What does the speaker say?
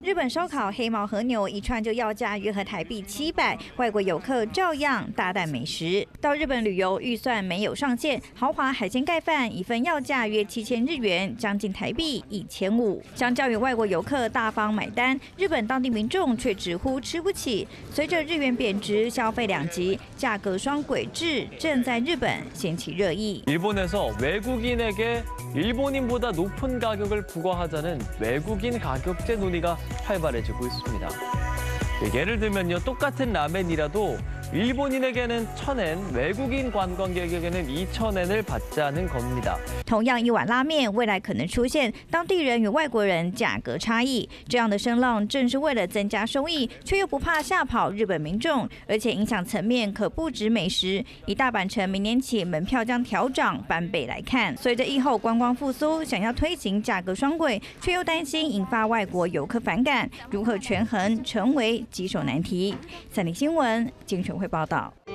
日本烧烤黑毛和牛一串就要价约合台币700，外国游客照样大啖美食。到日本旅游预算没有上限，豪华海鲜盖饭一份要价约7000日元，将近台币1500。相较于外国游客大方买单，日本当地民众却直呼吃不起。随着日元贬值，消费两极，价格双轨制正在日本掀起热议。 일본에서 외국인에게 일본인보다 높은 가격을 부과하자는 외국인 가격제 논의가 활발해지고 있습니다. 예를 들면요, 똑같은 라멘이라도 일본인에게는 1000엔, 외국인 관광객에게는 2000엔을 받자는 겁니다. 同样一碗拉面，未来可能出现当地人与外国人价格差异，这样的声浪正是为了增加收益，却又不怕吓跑日本民众，而且影响层面可不止美食。以大阪城明年起门票将调涨翻倍来看，随着疫后观光复苏，想要推行价格双轨，却又担心引发外国游客反感，如何权衡成为棘手难题。三立新闻精选会报道。